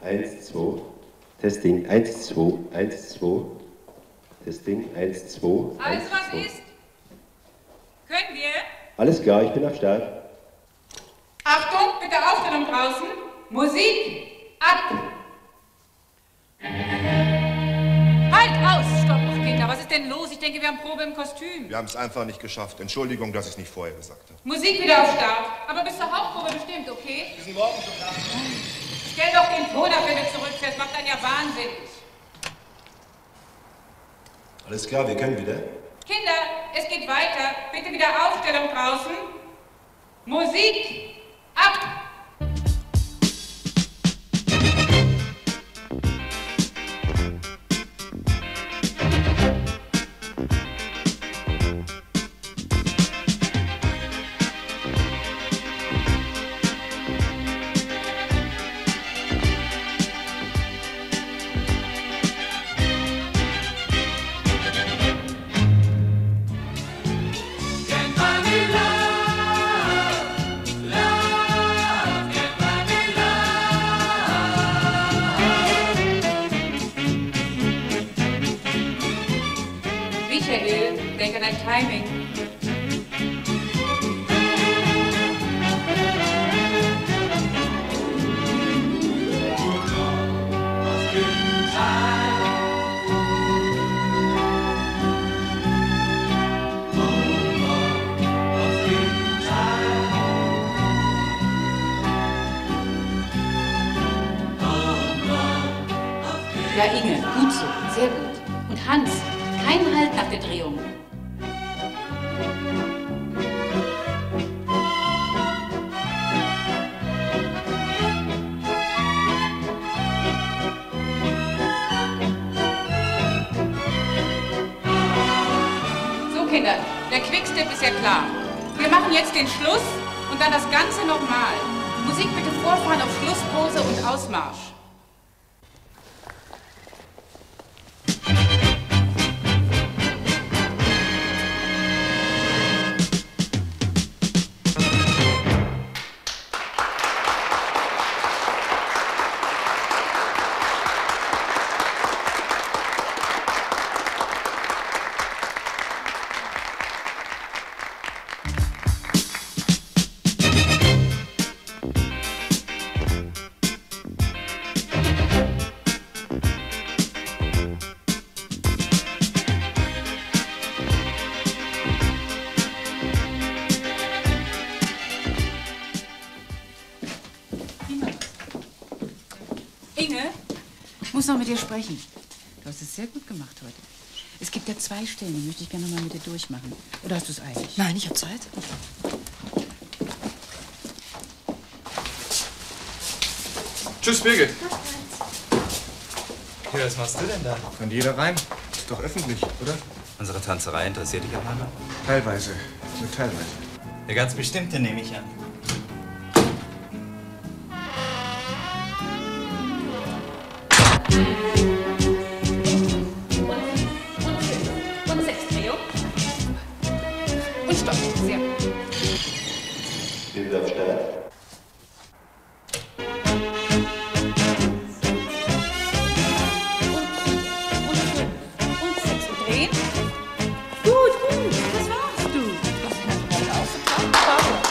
1, 2. Testing, 1, 2, 1, 2. Testing, 1, 2. Alles, was ist? Können wir? Alles klar, ich bin am Start. Achtung, bitte Aufstellung draußen. Musik, ab. Halt, aus! Stopp, Kinder, was ist denn los? Ich denke, wir haben Probe im Kostüm. Wir haben es einfach nicht geschafft. Entschuldigung, dass ich es nicht vorher gesagt habe. Musik wieder auf Start. Aber bis zur Hauptprobe bestimmt, okay? Wir sind morgen schon da. Stell doch den Ton ab, wenn du zurückfährst. Macht einen ja wahnsinnig. Alles klar, wir können wieder. Kinder, es geht weiter. Bitte wieder Aufstellung draußen. Musik, ab! Denk an dein Timing. Ja, Inge, gut so, sehr gut. Und Hans, kein Halt nach der Drehung. Kinder, der Quickstep ist ja klar. Wir machen jetzt den Schluss und dann das Ganze nochmal. Musik bitte vorfahren auf Schlusspose und Ausmarsch. Inge, ich muss noch mit dir sprechen. Du hast es sehr gut gemacht heute. Es gibt ja 2 Stellen, die möchte ich gerne noch mal mit dir durchmachen. Oder hast du es eilig? Nein, ich habe Zeit. Tschüss, Birgit. Ja, was machst du denn da? Kann jeder rein. Ist doch öffentlich, oder? Unsere Tanzerei interessiert dich auch einmal? Teilweise. Nur teilweise. Der ganz bestimmte, nehme ich an. Und 6 Drehung. Und Stopp. Sehr gut. Wir wieder am Start. Und 6 und drehen. Gut, gut. Das warst du. Das ist natürlich ausgezeichnet.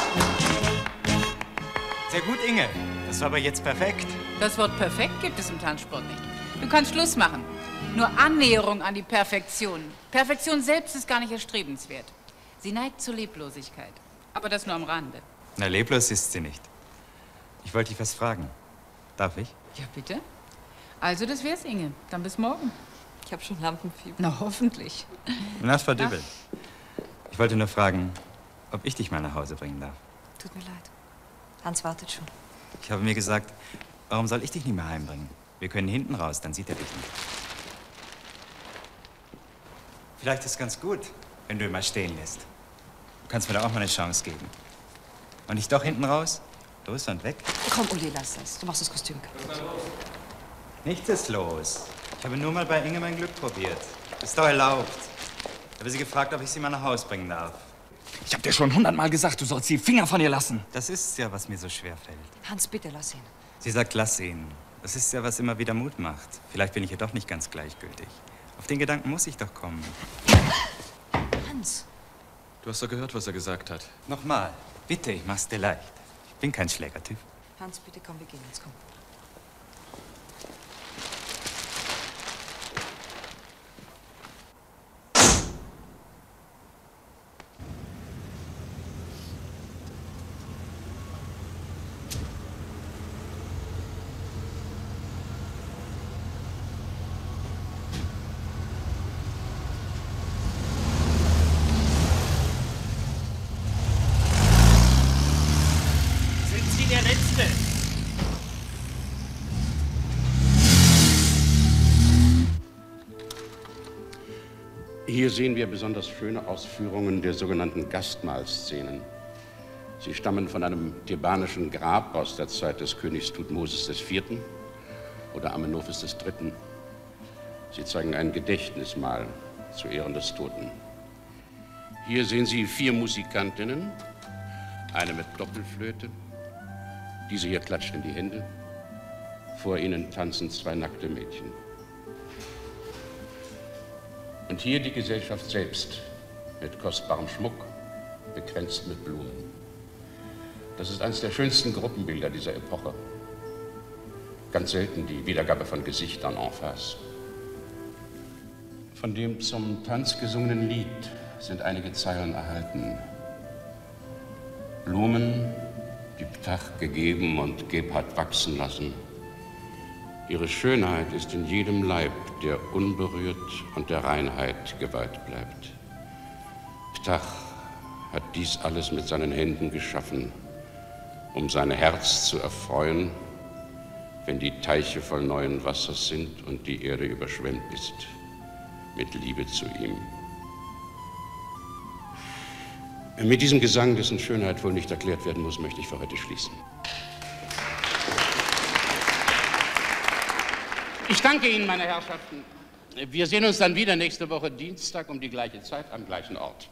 Sehr gut, Inge. Das war aber jetzt perfekt. Das Wort perfekt gibt es im Tanzsport nicht. Du kannst Schluss machen. Nur Annäherung an die Perfektion. Perfektion selbst ist gar nicht erstrebenswert. Sie neigt zur Leblosigkeit. Aber das nur am Rande. Na, leblos ist sie nicht. Ich wollte dich was fragen. Darf ich? Ja, bitte. Also, das wär's, Inge. Dann bis morgen. Ich habe schon Lampenfieber. Na, hoffentlich. Na, Frau Dübel. Ich wollte nur fragen, ob ich dich mal nach Hause bringen darf. Tut mir leid. Hans wartet schon. Ich habe mir gesagt, warum soll ich dich nicht mehr heimbringen? Wir können hinten raus, dann sieht er dich nicht. Vielleicht ist es ganz gut, wenn du ihn mal stehen lässt. Du kannst mir da auch mal eine Chance geben. Und nicht doch hinten raus? Los und weg. Komm, Uli, lass das. Du machst das Kostüm kaputt. Nichts ist los. Ich habe nur mal bei Inge mein Glück probiert. Ist doch erlaubt. Ich habe sie gefragt, ob ich sie mal nach Hause bringen darf. Ich habe dir schon 100-mal gesagt, du sollst die Finger von ihr lassen. Das ist ja, was mir so schwer fällt. Hans, bitte lass ihn. Sie sagt, lass ihn. Das ist ja, was immer wieder Mut macht. Vielleicht bin ich ja doch nicht ganz gleichgültig. Auf den Gedanken muss ich doch kommen. Hans. Du hast doch gehört, was er gesagt hat. Nochmal, bitte, ich mach's dir leicht. Ich bin kein Schlägertyp. Hans, bitte komm, wir gehen jetzt, komm. Hier sehen wir besonders schöne Ausführungen der sogenannten Gastmahlszenen. Sie stammen von einem thebanischen Grab aus der Zeit des Königs Thutmosis IV. Oder Amenophis III. Sie zeigen ein Gedächtnismahl zu Ehren des Toten. Hier sehen Sie 4 Musikantinnen, eine mit Doppelflöte. Diese hier klatscht in die Hände. Vor ihnen tanzen 2 nackte Mädchen. Und hier die Gesellschaft selbst, mit kostbarem Schmuck, bekränzt mit Blumen. Das ist eines der schönsten Gruppenbilder dieser Epoche. Ganz selten die Wiedergabe von Gesichtern en face. Von dem zum Tanz gesungenen Lied sind einige Zeilen erhalten. Blumen, die Ptach gegeben und Gebhard wachsen lassen. Ihre Schönheit ist in jedem Leib, der unberührt und der Reinheit geweiht bleibt. Ptach hat dies alles mit seinen Händen geschaffen, um sein Herz zu erfreuen, wenn die Teiche voll neuen Wassers sind und die Erde überschwemmt ist, mit Liebe zu ihm. Mit diesem Gesang, dessen Schönheit wohl nicht erklärt werden muss, möchte ich für heute schließen. Ich danke Ihnen, meine Herrschaften. Wir sehen uns dann wieder nächste Woche Dienstag um die gleiche Zeit am gleichen Ort.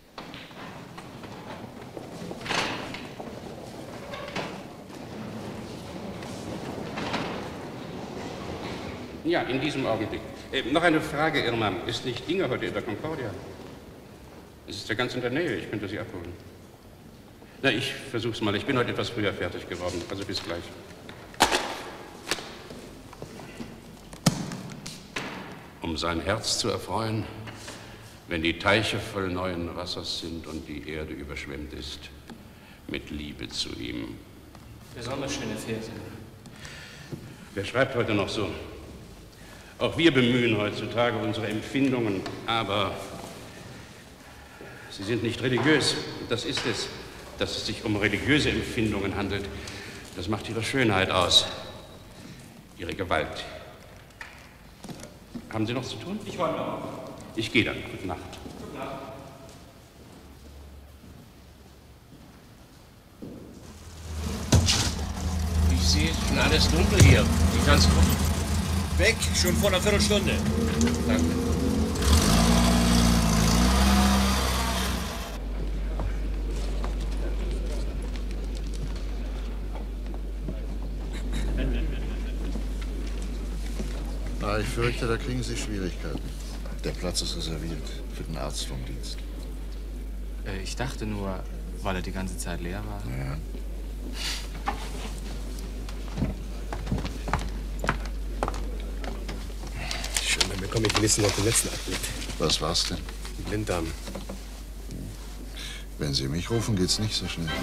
Ja, in diesem Augenblick. Noch eine Frage, Irma. Ist nicht Inge heute in der Concordia? Es ist ja ganz in der Nähe. Ich könnte Sie abholen. Na, ich versuch's mal. Ich bin heute etwas früher fertig geworden. Also bis gleich. Um sein Herz zu erfreuen, wenn die Teiche voll neuen Wassers sind und die Erde überschwemmt ist, mit Liebe zu ihm. Besonders schöne Verse. Wer schreibt heute noch so? Auch wir bemühen heutzutage unsere Empfindungen, aber sie sind nicht religiös. Das ist es, dass es sich um religiöse Empfindungen handelt. Das macht ihre Schönheit aus, ihre Gewalt. Haben Sie noch zu tun? Ich räume auf. Ich gehe dann. Gute Nacht. Gute Nacht. Ich sehe, es ist schon alles dunkel hier. Die Tanzgruppe. Weg, schon vor einer Viertelstunde. Danke. Ich fürchte, da kriegen Sie Schwierigkeiten. Der Platz ist reserviert für den Arzt vom Dienst. Ich dachte nur, weil er die ganze Zeit leer war. Ja. Schön, dann bekomme ich wenigstens noch den letzten Abschnitt. Was war's denn? Blinddarm. Wenn Sie mich rufen, geht's nicht so schnell.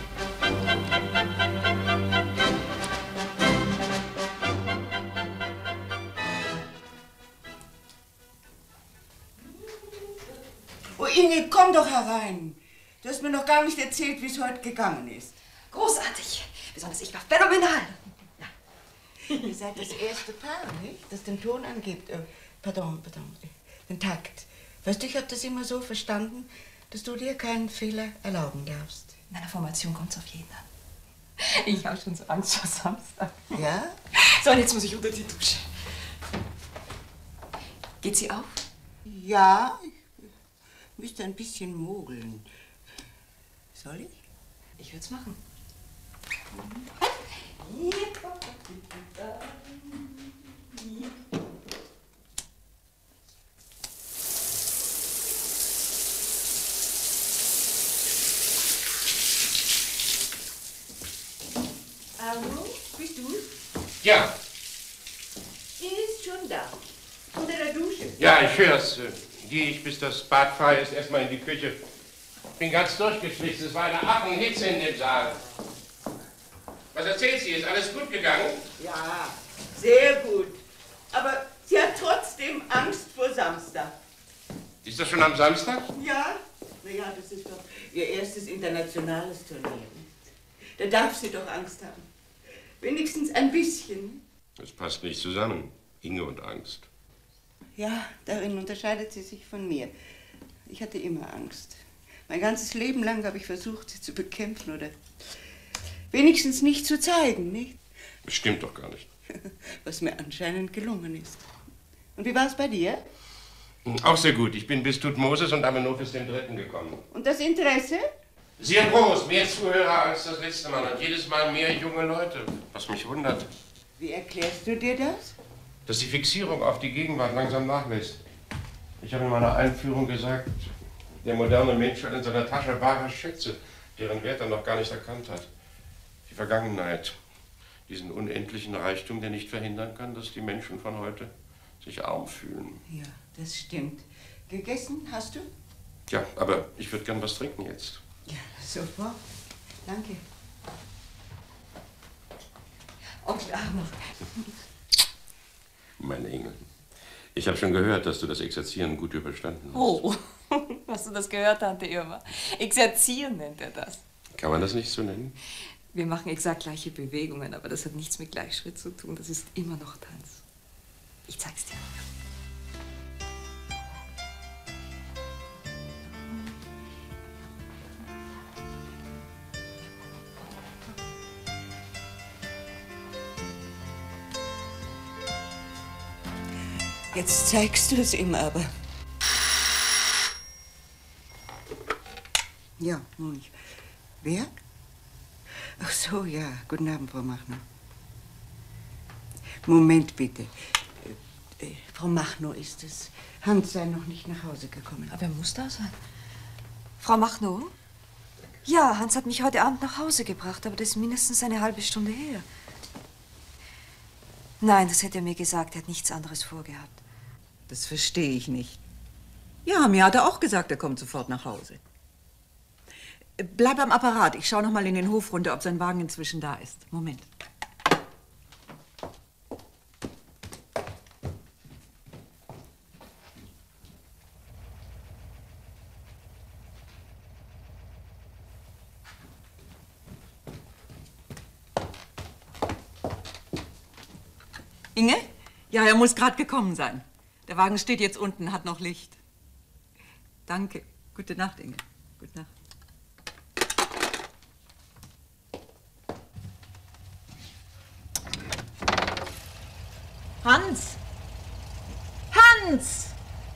Oh, Inge, komm doch herein. Du hast mir noch gar nicht erzählt, wie es heute gegangen ist. Großartig. Besonders ich war phänomenal. Ja. Ihr seid das erste Paar, nicht? Das den Ton angibt. Pardon. Den Takt. Weißt du, ich habe das immer so verstanden, dass du dir keinen Fehler erlauben darfst. In einer Formation kommt's auf jeden an. Ich habe schon so Angst vor Samstag. Ja? So, und jetzt muss ich unter die Dusche. Geht sie auf? Ja, ich müsste ein bisschen mogeln. Soll ich? Ich würde es machen. Hier, komm. Arno, bist du? Ja. Sie ist schon da. Unter der Dusche. Ja, ich hör's. Gehe ich, bis das Bad frei ist, erstmal in die Küche. Bin ganz durchgeschwitzt. Es war eine Affenhitze in dem Saal. Was erzählt sie? Ist alles gut gegangen? Ja, sehr gut. Aber sie hat trotzdem Angst vor Samstag. Ist das schon am Samstag? Ja? Naja, das ist doch ihr erstes internationales Turnier. Da darf sie doch Angst haben. Wenigstens ein bisschen. Das passt nicht zusammen. Inge und Angst. Ja, darin unterscheidet sie sich von mir. Ich hatte immer Angst. Mein ganzes Leben lang habe ich versucht, sie zu bekämpfen oder wenigstens nicht zu zeigen, nicht? Das stimmt doch gar nicht. Was mir anscheinend gelungen ist. Und wie war es bei dir? Auch sehr gut. Ich bin bis Tutmosis und Amenophis III. Gekommen. Und das Interesse? Sehr groß. Mehr Zuhörer als das letzte Mal. Und jedes Mal mehr junge Leute. Was mich wundert. Wie erklärst du dir das? Dass die Fixierung auf die Gegenwart langsam nachlässt. Ich habe in meiner Einführung gesagt, der moderne Mensch hat in seiner Tasche wahre Schätze, deren Wert er noch gar nicht erkannt hat. Die Vergangenheit, diesen unendlichen Reichtum, der nicht verhindern kann, dass die Menschen von heute sich arm fühlen. Ja, das stimmt. Gegessen hast du? Ja, aber ich würde gern was trinken jetzt. Ja, sofort. Danke. Onkel Arno. Meine Engel, ich habe schon gehört, dass du das Exerzieren gut überstanden hast. Oh, hast du das gehört, Tante Irma? Exerzieren nennt er das. Kann man das nicht so nennen? Wir machen exakt gleiche Bewegungen, aber das hat nichts mit Gleichschritt zu tun. Das ist immer noch Tanz. Ich zeig's dir. Jetzt zeigst du es ihm aber. Ja, nun. Wer? Ach so, ja. Guten Abend, Frau Machno. Moment, bitte. Frau Machno ist es. Hans sei noch nicht nach Hause gekommen. Aber er muss da sein. Frau Machno? Ja, Hans hat mich heute Abend nach Hause gebracht, aber das ist mindestens eine halbe Stunde her. Nein, das hätte er mir gesagt. Er hat nichts anderes vorgehabt. Das verstehe ich nicht. Ja, mir hat er auch gesagt, er kommt sofort nach Hause. Bleib am Apparat. Ich schaue noch mal in den Hof runter, ob sein Wagen inzwischen da ist. Moment. Inge? Ja, er muss gerade gekommen sein. Der Wagen steht jetzt unten, hat noch Licht. Danke. Gute Nacht, Inge. Gute Nacht. Hans! Hans!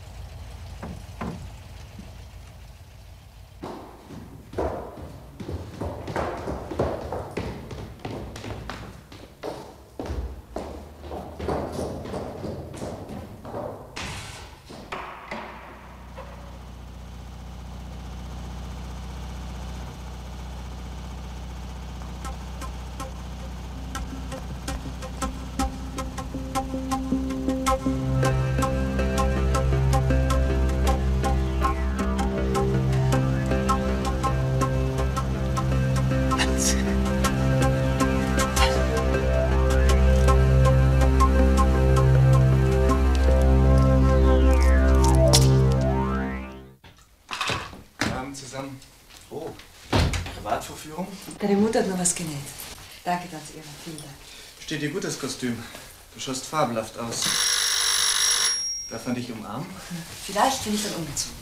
Deine Mutter hat noch was genäht. Danke, Tante Irma. Vielen Dank. Steht dir gut, das Kostüm. Du schaust fabelhaft aus. Darf man dich umarmen? Vielleicht, wenn ich dann umgezogen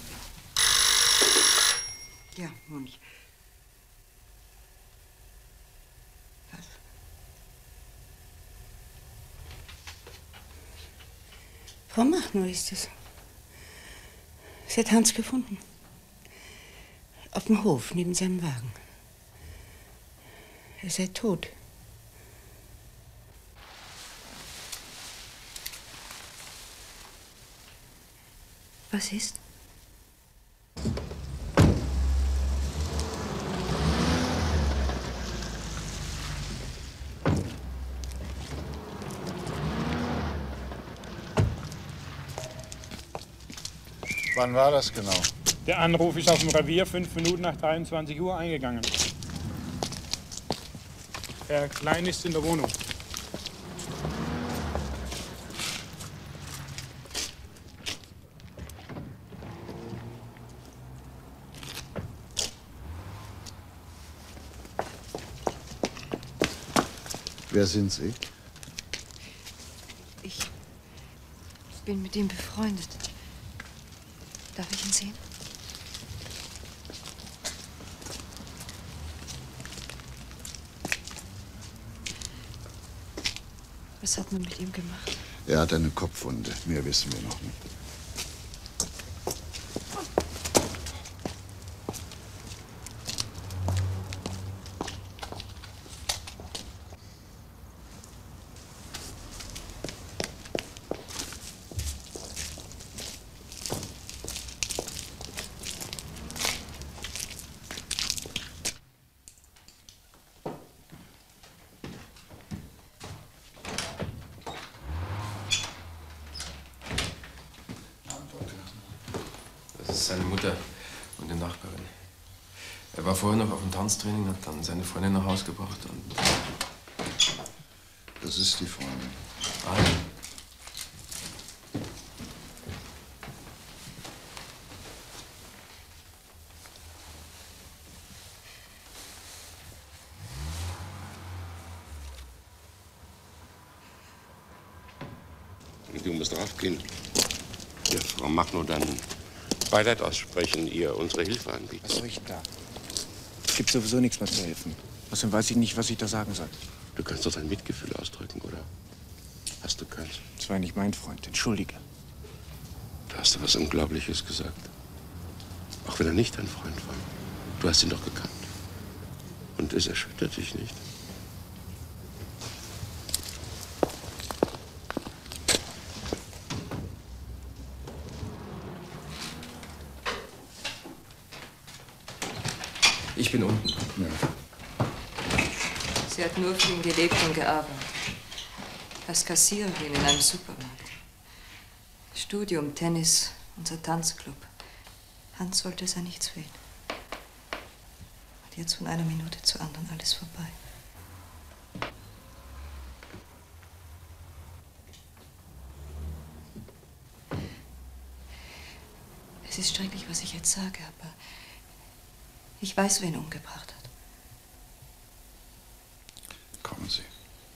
bin. Ja, Moni. Was? Frau Machno ist es. Sie hat Hans gefunden. Auf dem Hof, neben seinem Wagen. Er sei tot. Was ist? Wann war das genau? Der Anruf ist auf dem Revier 5 Minuten nach 23 Uhr eingegangen. Herr Klein ist in der Wohnung. Wer sind Sie? Ich bin mit ihm befreundet. Darf ich ihn sehen? Was hat man mit ihm gemacht? Er hat eine Kopfwunde. Mehr wissen wir noch nicht. Das ist seine Mutter und eine Nachbarin. Er war vorher noch auf dem Tanztraining, hat dann seine Freundin nach Hause gebracht und... Das ist die Freundin. Ah. Du musst raufgehen. Ja, Frau Machno, dann Beileid aussprechen, ihr unsere Hilfe anbieten. Was soll ich denn da? Es gibt sowieso nichts mehr zu helfen. Außerdem weiß ich nicht, was ich da sagen soll. Du kannst doch dein Mitgefühl ausdrücken, oder? Hast du keins? Das war nicht mein Freund. Entschuldige. Du hast da was Unglaubliches gesagt. Auch wenn er nicht dein Freund war. Du hast ihn doch gekannt. Und es erschüttert dich nicht. Ich bin unten. Ja. Sie hat nur für ihn gelebt und gearbeitet. Als Kassiererin in einem Supermarkt. Studium, Tennis, unser Tanzclub. Hans sollte es an nichts fehlen. Und jetzt von einer Minute zur anderen alles vorbei. Es ist schrecklich, was ich jetzt sage, aber ich weiß, wer ihn umgebracht hat. Kommen Sie.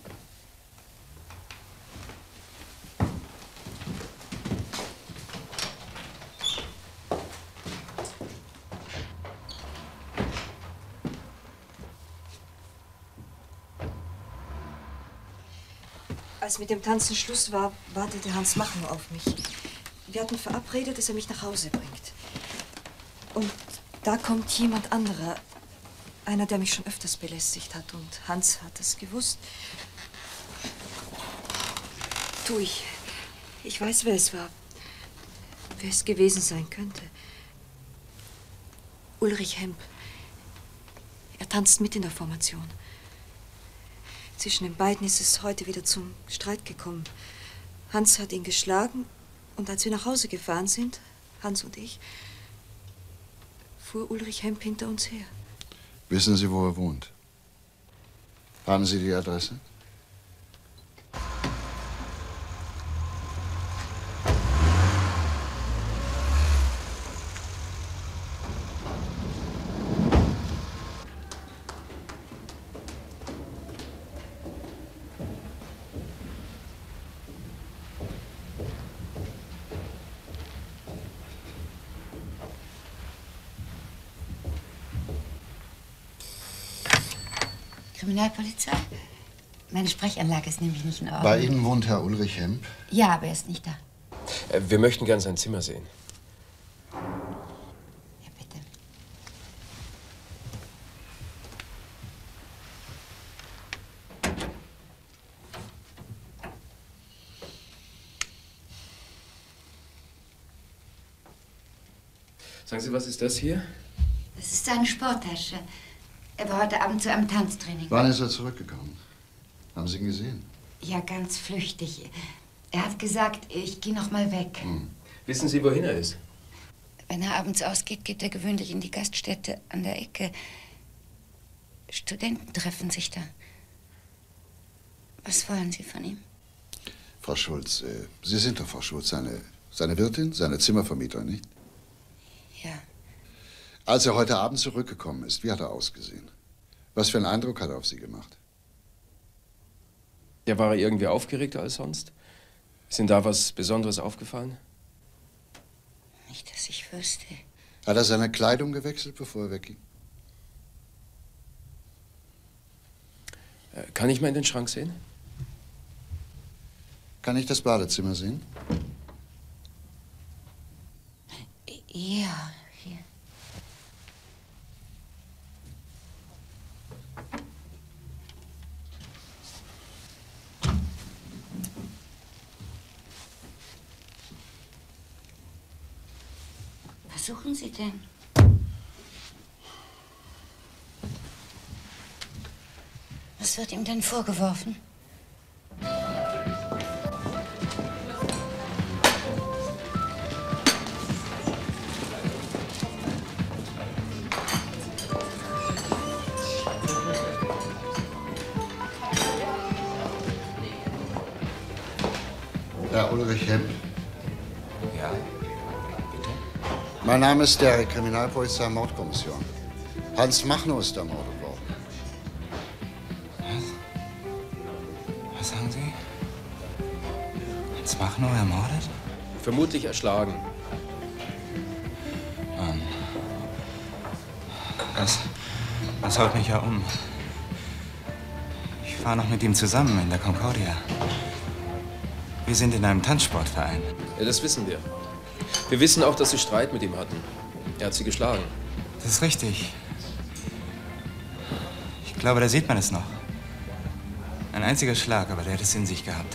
Als mit dem Tanzen Schluss war, wartete Hans Machno auf mich. Wir hatten verabredet, dass er mich nach Hause bringt. Und da kommt jemand anderer. Einer, der mich schon öfters belästigt hat. Und Hans hat es gewusst. Du, ich weiß, wer es war. Wer es gewesen sein könnte. Ulrich Hemp. Er tanzt mit in der Formation. Zwischen den beiden ist es heute wieder zum Streit gekommen. Hans hat ihn geschlagen und als wir nach Hause gefahren sind, Hans und ich, fuhr Ulrich Hemp hinter uns her. Wissen Sie, wo er wohnt? Haben Sie die Adresse? Kriminalpolizei? Meine Sprechanlage ist nämlich nicht in Ordnung. Bei Ihnen wohnt Herr Ulrich Hemp? Ja, aber er ist nicht da. Wir möchten gern sein Zimmer sehen. Ja, bitte. Sagen Sie, was ist das hier? Das ist seine Sporttasche. Er war heute Abend zu einem Tanztraining. Wann ist er zurückgekommen? Haben Sie ihn gesehen? Ja, ganz flüchtig. Er hat gesagt, ich gehe noch mal weg. Wissen Sie, wohin er ist? Wenn er abends ausgeht, geht er gewöhnlich in die Gaststätte an der Ecke. Studenten treffen sich da. Was wollen Sie von ihm? Frau Schulz, Sie sind doch Frau Schulz, seine Wirtin, seine Zimmervermieterin, nicht? Ja. Als er heute Abend zurückgekommen ist, wie hat er ausgesehen? Was für einen Eindruck hat er auf Sie gemacht? Ja, war er irgendwie aufgeregter als sonst? Ist Ihnen da was Besonderes aufgefallen? Nicht, dass ich wüsste. Hat er seine Kleidung gewechselt, bevor er wegging? Kann ich mal in den Schrank sehen? Kann ich das Badezimmer sehen? Ja, hier. Was suchen Sie denn? Was wird ihm denn vorgeworfen? Herr Ulrich Hemp. Ja, bitte? Mein Name ist der Kriminalpolizei Mordkommission. Hans Machno ist ermordet worden. Was sagen Sie? Hans Machno ermordet? Vermutlich erschlagen. Das haut mich ja um. Ich fahre noch mit ihm zusammen in der Concordia. Wir sind in einem Tanzsportverein. Ja, das wissen wir. Wir wissen auch, dass Sie Streit mit ihm hatten. Er hat Sie geschlagen. Das ist richtig. Ich glaube, da sieht man es noch. Ein einziger Schlag, aber der hat es in sich gehabt.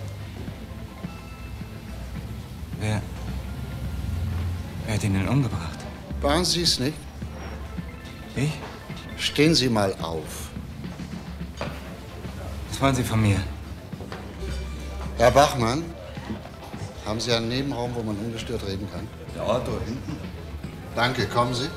Wer hat ihn denn umgebracht? Waren Sie es nicht? Ich? Stehen Sie mal auf. Was wollen Sie von mir? Herr Bachmann, haben Sie einen Nebenraum, wo man ungestört reden kann? Ja, da hinten. Danke, kommen Sie.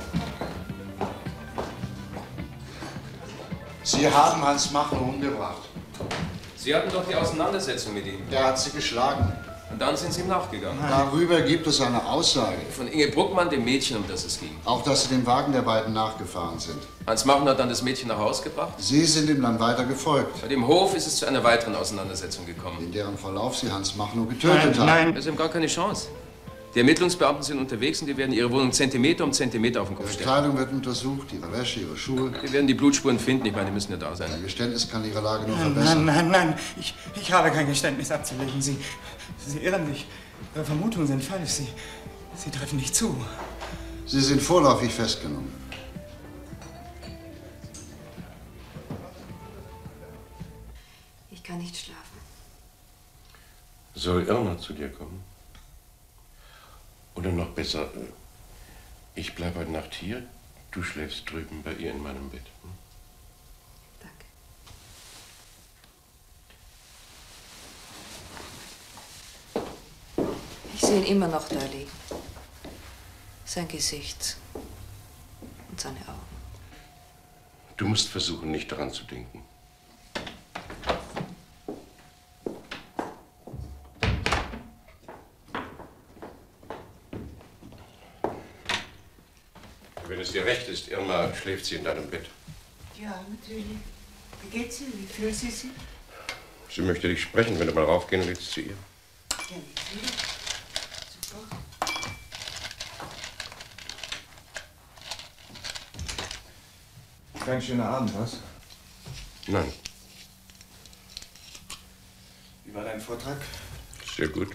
Sie haben Hans Machno umgebracht. Sie hatten doch die Auseinandersetzung mit ihm. Der hat Sie geschlagen. Und dann sind Sie ihm nachgegangen. Darüber gibt es eine Aussage. Von Inge Bruckmann, dem Mädchen, um das es ging. Auch, dass Sie dem Wagen der beiden nachgefahren sind. Hans Machno hat dann das Mädchen nach Hause gebracht. Sie sind ihm dann weiter gefolgt. Bei dem Hof ist es zu einer weiteren Auseinandersetzung gekommen. In deren Verlauf Sie Hans Machno getötet haben. Nein, Sie haben gar keine Chance. Die Ermittlungsbeamten sind unterwegs und die werden Ihre Wohnung Zentimeter um Zentimeter auf den Kopf Ihre stellen. Kleidung wird untersucht, Ihre Wäsche, Ihre Schuhe. Die werden die Blutspuren finden. Ich meine, die müssen ja da sein. Ein Geständnis kann Ihre Lage nur Nein, verbessern. nein. Ich habe kein Geständnis abzulegen. Sie irren sich. Ihre Vermutungen sind falsch. Sie treffen nicht zu. Sie sind vorläufig festgenommen. Ich kann nicht schlafen. Soll Irna zu dir kommen? Oder noch besser, ich bleibe heute Nacht hier, du schläfst drüben bei ihr in meinem Bett. Hm? Ich sehe ihn immer noch da liegen. Sein Gesicht und seine Augen. Du musst versuchen, nicht daran zu denken. Wenn es dir recht ist, Irma, schläft sie in deinem Bett. Ja, natürlich. Wie geht's Ihnen? Wie fühlen Sie sich? Sie möchte dich sprechen, wenn du mal raufgehen willst zu ihr. Ja, natürlich. Super. Kein schöner Abend, was? Nein, Wie war dein Vortrag? sehr gut.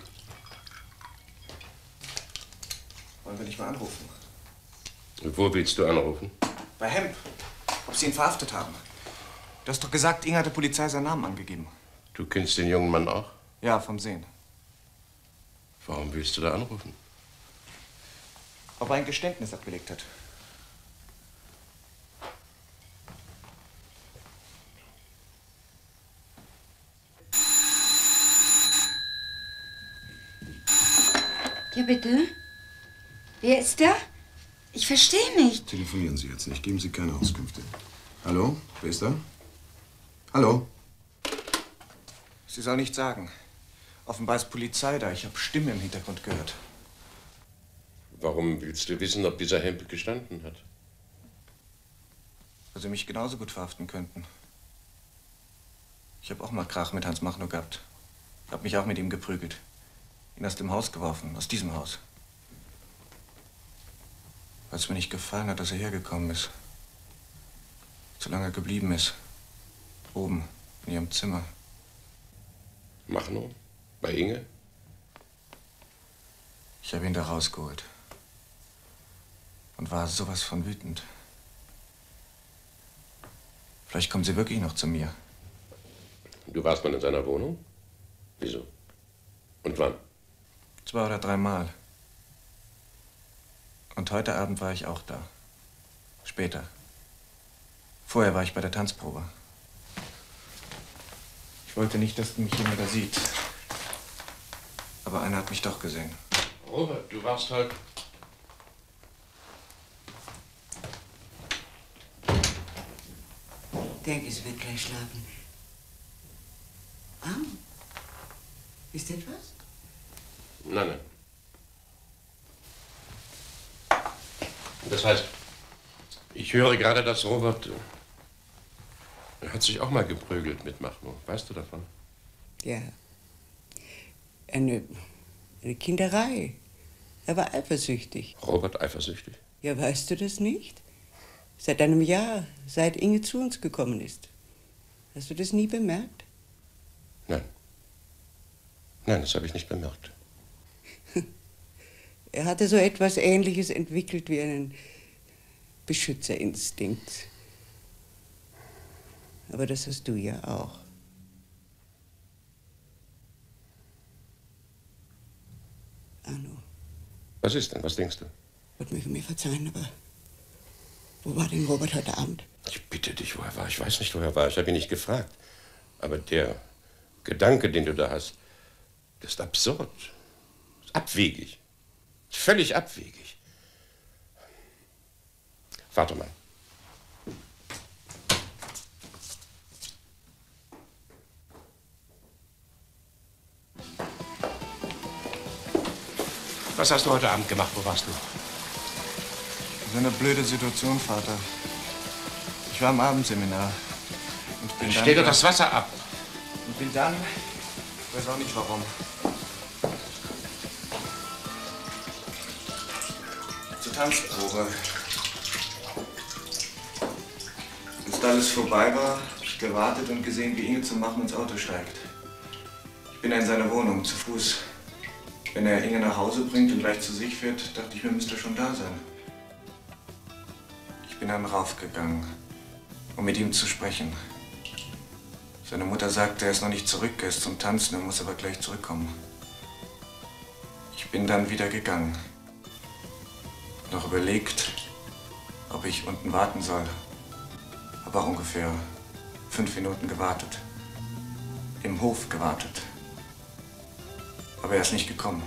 Wollen wir nicht mal anrufen? Wo willst du anrufen? Bei Hemp. Ob sie ihn verhaftet haben. Du hast doch gesagt, Inge hat der Polizei seinen Namen angegeben. Du kennst den jungen Mann auch? Ja, vom Sehen. Warum willst du da anrufen? ob er ein Geständnis abgelegt hat. Ja, bitte? Wer ist da? Ich verstehe nicht. Telefonieren Sie jetzt nicht. Geben Sie keine Auskünfte. Hallo? Wer ist da? Hallo? Sie soll nichts sagen. Offenbar ist Polizei da. Ich habe Stimmen im Hintergrund gehört. Warum willst du wissen, ob dieser Hempel gestanden hat? Weil Sie mich genauso gut verhaften könnten. Ich habe auch mal Krach mit Hans Machno gehabt. Hab mich auch mit ihm geprügelt. Ihn aus dem Haus geworfen, aus diesem Haus. Weil es mir nicht gefallen hat, dass er hergekommen ist. So lange geblieben ist. Oben, in ihrem Zimmer. Machno? Bei Inge? Ich habe ihn da rausgeholt. Und war sowas von wütend. Vielleicht kommt sie wirklich noch zu mir. Du warst mal in seiner Wohnung? Wieso? Und wann? 2 oder 3 Mal. Und heute Abend war ich auch da. Später. Vorher war ich bei der Tanzprobe. Ich wollte nicht, dass mich jemand da sieht. Aber einer hat mich doch gesehen. Robert, du warst halt... Denke, sie wird gleich schlafen. Ah, ist etwas? Nein, nein. Das heißt, ich höre gerade, dass Robert... Er hat sich auch mal geprügelt mit Machno. Weißt du davon? Ja. Eine Kinderei. Er war eifersüchtig. Robert eifersüchtig? Ja, weißt du das nicht? Seit einem Jahr, seit Inge zu uns gekommen ist. Hast du das nie bemerkt? Nein. Nein, das habe ich nicht bemerkt. Er hatte so etwas Ähnliches entwickelt wie einen Beschützerinstinkt. Aber das hast du ja auch. Arno. Was ist denn? Was denkst du? Gott möge mir verzeihen, aber wo war denn Robert heute Abend? Ich bitte dich, wo er war. Ich weiß nicht, wo er war. Ich habe ihn nicht gefragt. Aber der Gedanke, den du da hast, das ist absurd. Ist abwegig. Ist völlig abwegig. Warte mal. Was hast du heute Abend gemacht? Wo warst du? So eine blöde Situation, Vater. Ich war im Abendseminar. Und bin Stell doch das Wasser ab. Und bin dann... Ich weiß auch nicht warum. Zur Tanzprobe. Als alles vorbei war, hab ich gewartet und gesehen, wie Inge zum Machen ins Auto steigt. Ich bin in seine Wohnung, zu Fuß. Wenn er Inge nach Hause bringt und gleich zu sich fährt, dachte ich mir, müsste er schon da sein. Ich bin dann raufgegangen, um mit ihm zu sprechen. Seine Mutter sagte, er ist noch nicht zurück, er ist zum Tanzen, er muss aber gleich zurückkommen. Ich bin dann wieder gegangen. Noch überlegt, ob ich unten warten soll. Habe auch ungefähr 5 Minuten gewartet. Im Hof gewartet. Aber er ist nicht gekommen.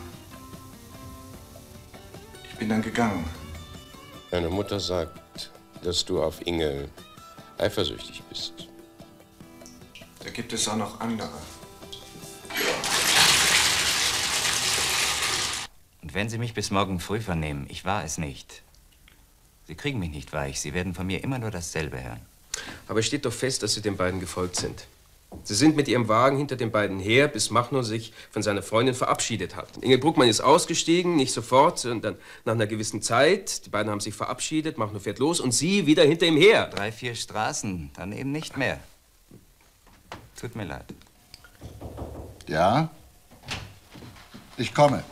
Ich bin dann gegangen. Deine Mutter sagt, dass du auf Inge eifersüchtig bist. Da gibt es auch noch andere. Und wenn Sie mich bis morgen früh vernehmen, ich war es nicht. Sie kriegen mich nicht weich. Sie werden von mir immer nur dasselbe hören. Aber es steht doch fest, dass Sie den beiden gefolgt sind. Sie sind mit ihrem Wagen hinter den beiden her, bis Machno sich von seiner Freundin verabschiedet hat. Inge Bruckmann ist ausgestiegen, nicht sofort, sondern nach einer gewissen Zeit. Die beiden haben sich verabschiedet, Machno fährt los und sie wieder hinter ihm her. 3, 4 Straßen, dann eben nicht mehr. Tut mir leid. Ja? Ich komme.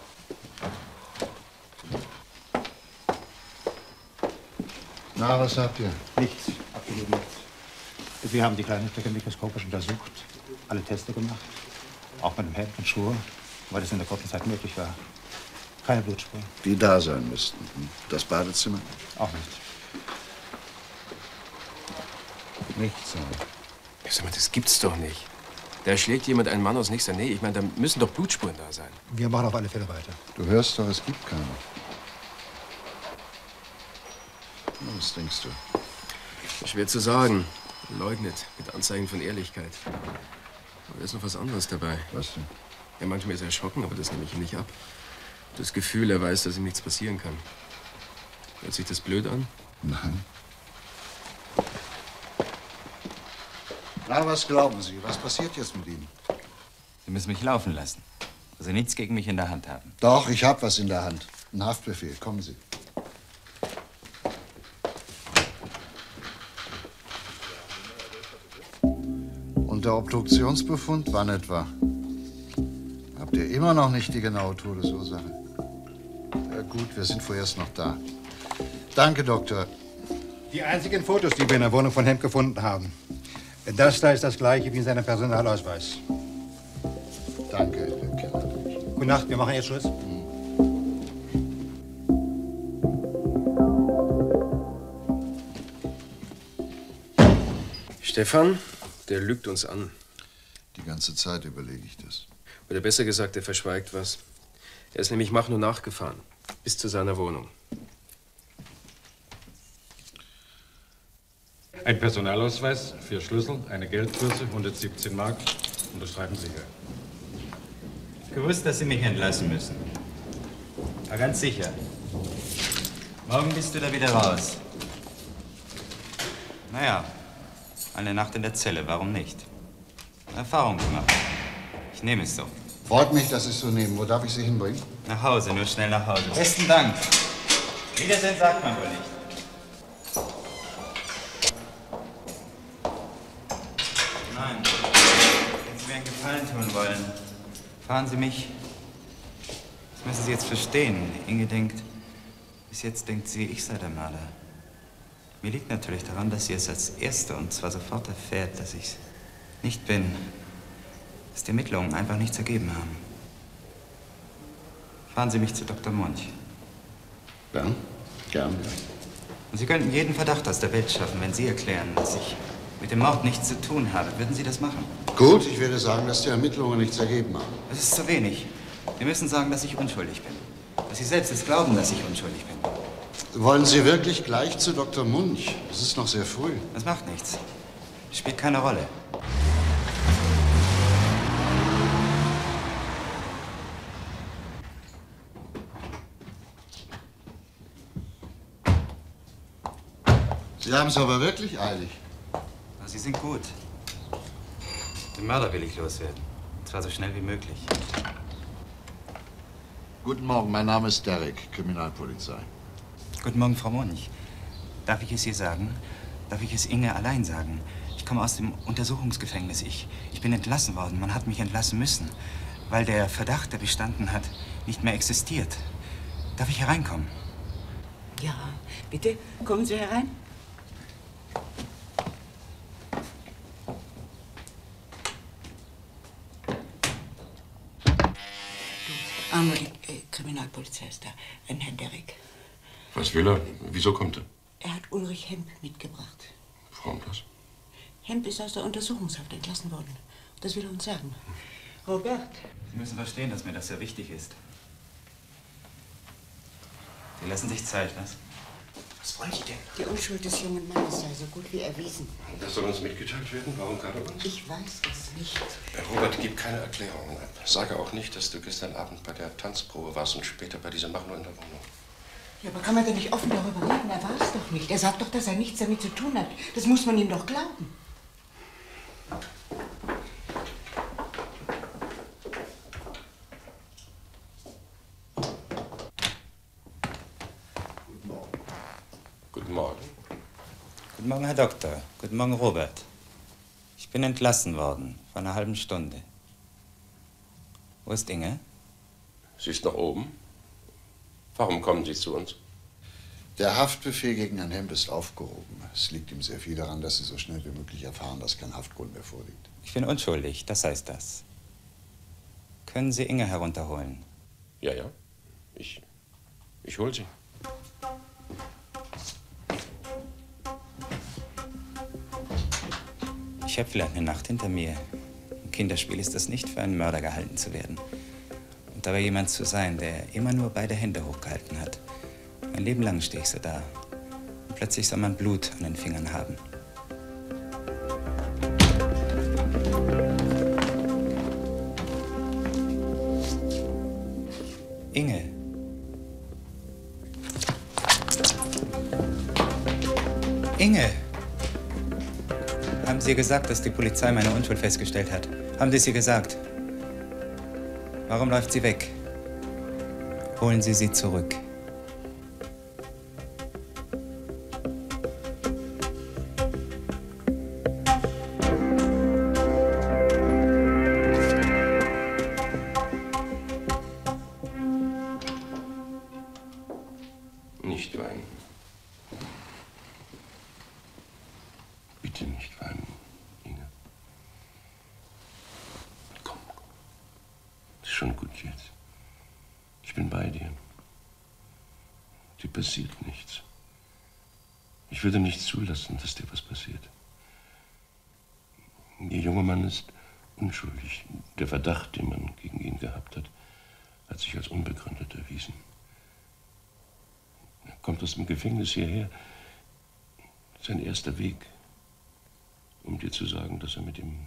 Na, was habt ihr? Nichts, absolut nichts. Wir haben die kleine Stücke mikroskopisch untersucht, alle Teste gemacht, auch mit dem Hemd und Schuhe, weil das in der kurzen Zeit möglich war. Keine Blutspuren. Die da sein müssten. Das Badezimmer? Auch nicht. Nichts. Sag mal, das gibt's doch nicht. Da schlägt jemand einen Mann aus nächster Nähe. Ich meine, da müssen doch Blutspuren da sein. Wir machen auf alle Fälle weiter. Du hörst doch, es gibt keine. Was denkst du? Schwer zu sagen. Leugnet, mit Anzeichen von Ehrlichkeit. Aber da ist noch was anderes dabei. Was denn? Ja, manchmal ist er erschrocken, aber das nehme ich ihm nicht ab. Das Gefühl, er weiß, dass ihm nichts passieren kann. Hört sich das blöd an? Nein. Na, was glauben Sie? Was passiert jetzt mit Ihnen? Sie müssen mich laufen lassen. Also nichts gegen mich in der Hand haben. Doch, ich habe was in der Hand. Ein Haftbefehl. Kommen Sie. Und der Obduktionsbefund, wann etwa? Habt ihr immer noch nicht die genaue Todesursache? Ja gut, wir sind vorerst noch da. Danke, Doktor. Die einzigen Fotos, die wir in der Wohnung von Hemp gefunden haben. Das da ist das gleiche wie in seinem Personalausweis. Danke, Herr Keller. Gute Nacht, wir machen jetzt Schluss. Stefan, der lügt uns an. Die ganze Zeit überlege ich das. Oder besser gesagt, er verschweigt was. Er ist nämlich Machnow nachgefahren. Bis zu seiner Wohnung. Ein Personalausweis, 4 Schlüssel, eine Geldbörse, 117 Mark. Unterschreiben Sie hier. Gewusst, dass Sie mich entlassen müssen. War ganz sicher. Morgen bist du da wieder raus. Naja, eine Nacht in der Zelle, warum nicht? Erfahrung gemacht. Ich nehme es so. Freut mich, dass Sie es so nehmen. Wo darf ich Sie hinbringen? Nach Hause, nur schnell nach Hause. Besten Dank. Wiedersehen sagt man wohl nicht. Nein, wenn Sie mir einen Gefallen tun wollen, fahren Sie mich. Das müssen Sie jetzt verstehen. Inge denkt, bis jetzt denkt sie, ich sei der Mörder. Mir liegt natürlich daran, dass sie es als Erste und zwar sofort erfährt, dass ich es nicht bin. Dass die Ermittlungen einfach nichts ergeben haben. Fahren Sie mich zu Dr. Munch. Ja, gern. Und Sie könnten jeden Verdacht aus der Welt schaffen, wenn Sie erklären, dass ich mit dem Mord nichts zu tun habe. Würden Sie das machen? Gut, ich werde sagen, dass die Ermittlungen nichts ergeben haben. Das ist zu wenig. Sie müssen sagen, dass ich unschuldig bin. Dass Sie selbst es glauben, dass ich unschuldig bin. Wollen Sie wirklich gleich zu Dr. Munch? Es ist noch sehr früh. Das macht nichts. Spielt keine Rolle. Sie haben es aber wirklich eilig. Aber Sie sind gut. Den Mörder will ich loswerden. Und zwar so schnell wie möglich. Guten Morgen, mein Name ist Derek, Kriminalpolizei. Guten Morgen, Frau Munch. Darf ich es ihr sagen? Darf ich es Inge allein sagen? Ich komme aus dem Untersuchungsgefängnis. Ich bin entlassen worden. Man hat mich entlassen müssen, weil der Verdacht, der bestanden hat, nicht mehr existiert. Darf ich hereinkommen? Ja, bitte, kommen Sie herein. Arno, die Kriminalpolizei ist da. Ein Herr Derek. Was will er? Wieso kommt er? Er hat Ulrich Hemp mitgebracht. Warum das? Hemp ist aus der Untersuchungshaft entlassen worden. Das will er uns sagen. Robert. Sie müssen verstehen, dass mir das sehr wichtig ist. Sie lassen sich Zeit, was? Was wollen Sie denn? Die Unschuld des jungen Mannes sei so gut wie erwiesen. Das soll uns mitgeteilt werden? Warum gerade uns? Ich weiß es nicht. Robert, gib keine Erklärungen ab. Sage auch nicht, dass du gestern Abend bei der Tanzprobe warst und später bei diesem Machnow in der Wohnung. Ja, aber kann man denn nicht offen darüber reden? Er war es doch nicht. Er sagt doch, dass er nichts damit zu tun hat. Das muss man ihm doch glauben. Guten Morgen. Guten Morgen, Herr Doktor. Guten Morgen, Robert. Ich bin entlassen worden, vor einer halben Stunde. Wo ist Inge? Sie ist noch oben. Warum kommen Sie zu uns? Der Haftbefehl gegen Herrn Hemp ist aufgehoben. Es liegt ihm sehr viel daran, dass Sie so schnell wie möglich erfahren, dass kein Haftgrund mehr vorliegt. Ich bin unschuldig, das heißt das. Können Sie Inge herunterholen? Ja, ja. Ich hol sie. Ich habe vielleicht eine Nacht hinter mir. Ein Kinderspiel ist das nicht, für einen Mörder gehalten zu werden. Und dabei jemand zu sein, der immer nur beide Hände hochgehalten hat. Mein Leben lang stehe ich so da. Und plötzlich soll man Blut an den Fingern haben. Inge. Inge! Haben Sie gesagt, dass die Polizei meine Unschuld festgestellt hat? Haben Sie es ihr gesagt? Warum läuft sie weg? Holen Sie sie zurück. Nicht weinen. Bitte nicht weinen, Inge. Komm. Ist schon gut jetzt. Ich bin bei dir. Dir passiert nichts. Ich würde nicht zulassen, dass dir was passiert. Ihr junger Mann ist unschuldig. Der Verdacht, den man gegen ihn gehabt hat, hat sich als unbegründet erwiesen. Er kommt aus dem Gefängnis hierher. Sein erster Weg, um dir zu sagen, dass er mit dem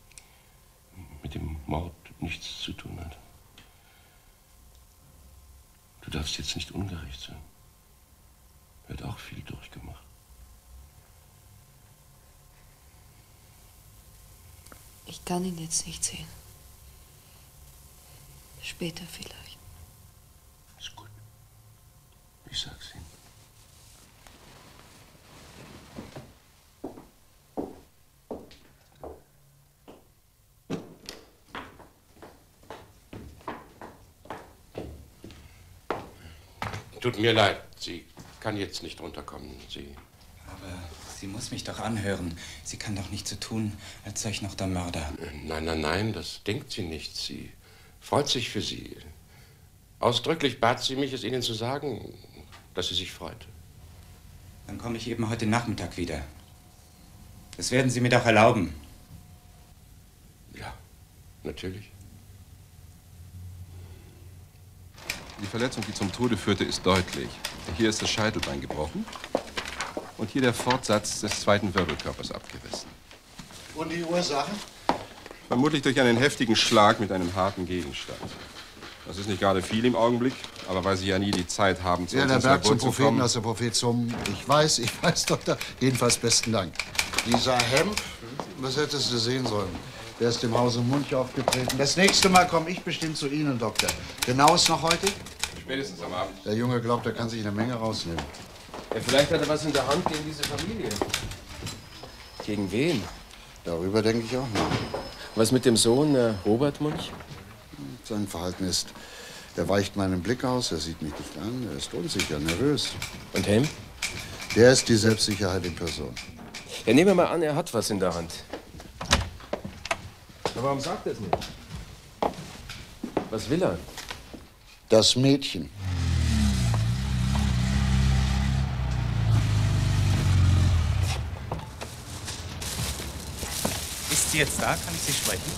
Mord nichts zu tun hat. Du darfst jetzt nicht ungerecht sein. Er hat auch viel durchgemacht. Ich kann ihn jetzt nicht sehen. Später vielleicht. Ist gut. Ich sag's ihm. Tut mir leid, sie kann jetzt nicht runterkommen. Aber sie muss mich doch anhören. Sie kann doch nicht so tun, als sei ich noch der Mörder. Nein, nein, nein, das denkt sie nicht. Sie freut sich für Sie. Ausdrücklich bat sie mich, es Ihnen zu sagen, dass sie sich freut. Dann komme ich eben heute Nachmittag wieder. Das werden Sie mir doch erlauben. Ja, natürlich. Die Verletzung, die zum Tode führte, ist deutlich. Hier ist das Scheitelbein gebrochen und hier der Fortsatz des zweiten Wirbelkörpers abgerissen. Und die Ursache? Vermutlich durch einen heftigen Schlag mit einem harten Gegenstand. Das ist nicht gerade viel im Augenblick, aber weil Sie ja nie die Zeit haben, zu Ja, uns der ins Berg Labor zum zu Propheten, kommen. aus der Prophet zum... Ich weiß, Doktor. Jedenfalls besten Dank. Dieser Hemp, was hättest du sehen sollen? Der ist im Hause Munch aufgetreten. Das nächste Mal komme ich bestimmt zu Ihnen, Doktor. Genau ist noch heute? Spätestens am Abend. Der Junge glaubt, er kann sich eine Menge rausnehmen. Ja, vielleicht hat er was in der Hand gegen diese Familie. Gegen wen? Darüber denke ich auch nach. Was mit dem Sohn, Robert Munch? Sein Verhalten ist... Er weicht meinen Blick aus, er sieht mich nicht an, er ist unsicher, nervös. Und Helm? Der ist die Selbstsicherheit in Person. Ja, nehmen wir mal an, er hat was in der Hand. Aber warum sagt er es nicht? Was will er? Das Mädchen. Ist sie jetzt da? Kann ich sie sprechen?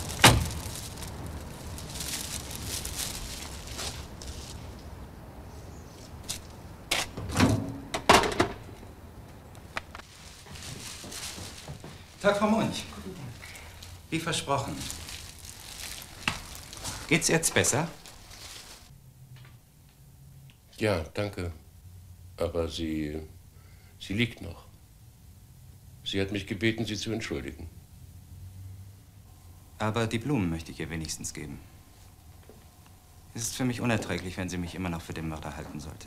Tag, Frau Munch. Wie versprochen. Geht's jetzt besser? Ja, danke. Aber sie liegt noch. Sie hat mich gebeten, sie zu entschuldigen. Aber die Blumen möchte ich ihr wenigstens geben. Es ist für mich unerträglich, wenn sie mich immer noch für den Mörder halten sollte.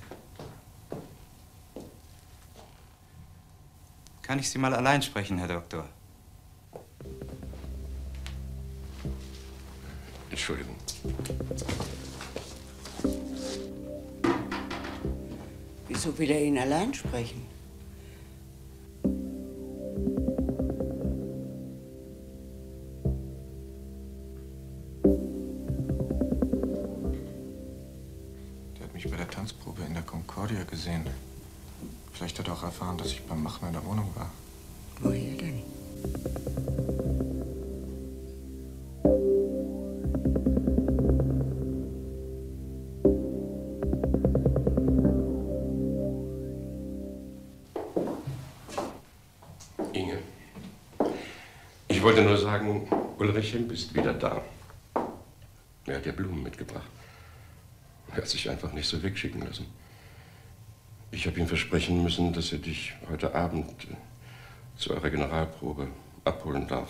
Kann ich Sie mal allein sprechen, Herr Doktor? Entschuldigung. Wieso will er ihn allein sprechen? Der hat mich mich bei der Tanzprobe in der Concordia gesehen. Vielleicht hat er auch erfahren, dass ich beim Machen in der Wohnung war. Woher denn? Inge, ich wollte nur sagen, Ulrich Hemp ist wieder da. Er hat dir Blumen mitgebracht. Er hat sich einfach nicht so wegschicken lassen. Ich habe ihm versprechen müssen, dass er dich heute Abend zu eurer Generalprobe abholen darf.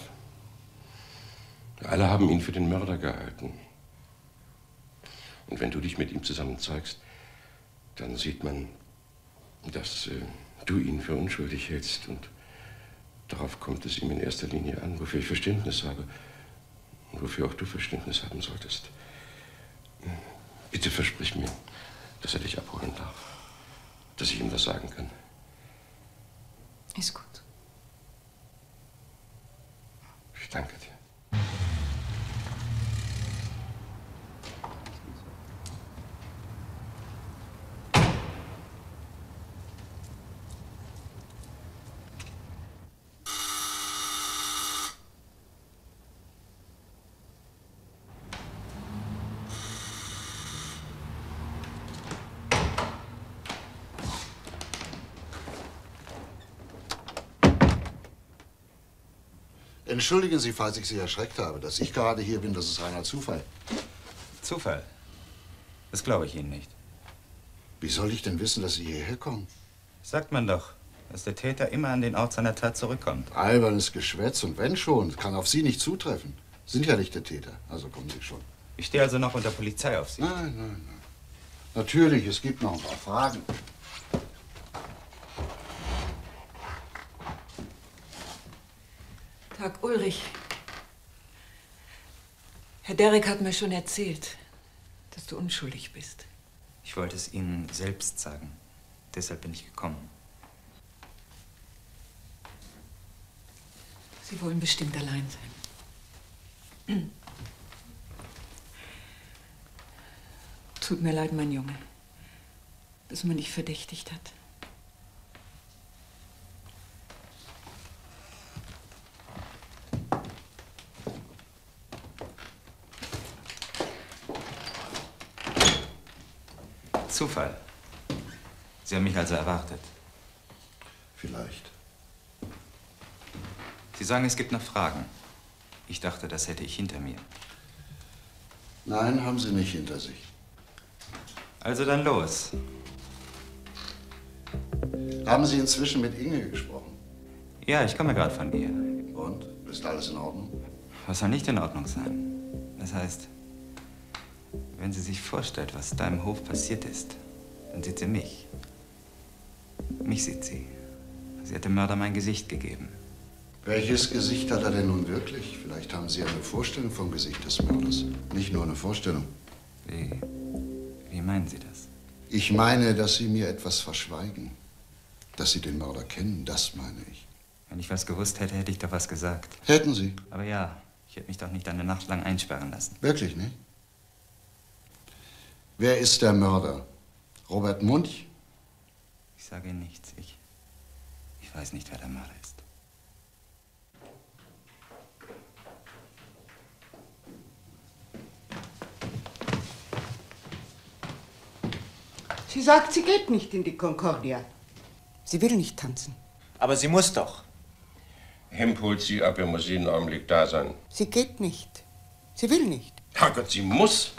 Alle haben ihn für den Mörder gehalten. Und wenn du dich mit ihm zusammen zeigst, dann sieht man, dass du ihn für unschuldig hältst. Und darauf kommt es ihm in erster Linie an, wofür ich Verständnis habe. Und wofür auch du Verständnis haben solltest. Bitte versprich mir, dass er dich abholen darf. Dass ich ihm das sagen kann. Ist gut. Ich danke dir. Entschuldigen Sie, falls ich Sie erschreckt habe. Dass ich gerade hier bin, das ist reiner Zufall. Zufall? Das glaube ich Ihnen nicht. Wie soll ich denn wissen, dass Sie hierher kommen? Sagt man doch, dass der Täter immer an den Ort seiner Tat zurückkommt. Albernes Geschwätz und wenn schon, kann auf Sie nicht zutreffen. Sind ja nicht der Täter, also kommen Sie schon. Ich stehe also noch unter Polizeiaufsicht. Nein, nein, nein. Natürlich, es gibt noch ein paar Fragen. Tag, Ulrich. Herr Derrick hat mir schon erzählt, dass du unschuldig bist. Ich wollte es Ihnen selbst sagen. Deshalb bin ich gekommen. Sie wollen bestimmt allein sein. Tut mir leid, mein Junge, dass man dich verdächtigt hat. Zufall. Sie haben mich also erwartet. Vielleicht. Sie sagen, es gibt noch Fragen. Ich dachte, das hätte ich hinter mir. Nein, haben Sie nicht hinter sich. Also dann los. Haben Sie inzwischen mit Inge gesprochen? Ja, ich komme gerade von ihr. Und? Ist alles in Ordnung? Was soll nicht in Ordnung sein? Das heißt, wenn sie sich vorstellt, was da im Hof passiert ist, dann sieht sie mich. Mich sieht sie. Sie hat dem Mörder mein Gesicht gegeben. Welches Gesicht hat er denn nun wirklich? Vielleicht haben Sie eine Vorstellung vom Gesicht des Mörders. Nicht nur eine Vorstellung. Wie meinen Sie das? Ich meine, dass Sie mir etwas verschweigen. Dass Sie den Mörder kennen, das meine ich. Wenn ich was gewusst hätte, hätte ich doch was gesagt. Hätten Sie? Aber ja, ich hätte mich doch nicht eine Nacht lang einsperren lassen. Wirklich, ne? Wer ist der Mörder? Robert Munch? Ich sage Ihnen nichts. Ich weiß nicht, wer der Mörder ist. Sie sagt, sie geht nicht in die Concordia. Sie will nicht tanzen. Aber sie muss doch. Hemp holt sie ab, er muss jeden Augenblick da sein. Sie geht nicht. Sie will nicht. Herrgott, sie muss.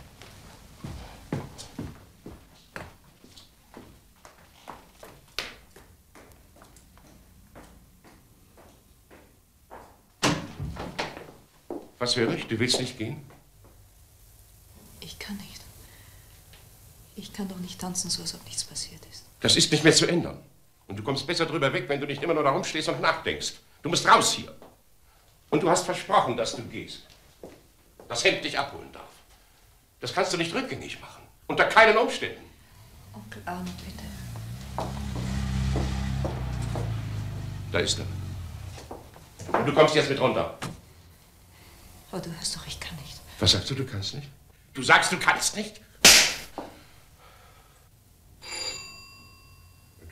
Was höre ich? Du willst nicht gehen? Ich kann nicht. Ich kann doch nicht tanzen, so als ob nichts passiert ist. Das ist nicht mehr zu ändern. Und du kommst besser drüber weg, wenn du nicht immer nur da rumstehst und nachdenkst. Du musst raus hier. Und du hast versprochen, dass du gehst. Dass Hemp dich abholen darf. Das kannst du nicht rückgängig machen. Unter keinen Umständen. Onkel Arno, bitte. Da ist er. Und du kommst jetzt mit runter. Aber du hörst doch, ich kann nicht. Was sagst du, du kannst nicht? Du sagst, du kannst nicht?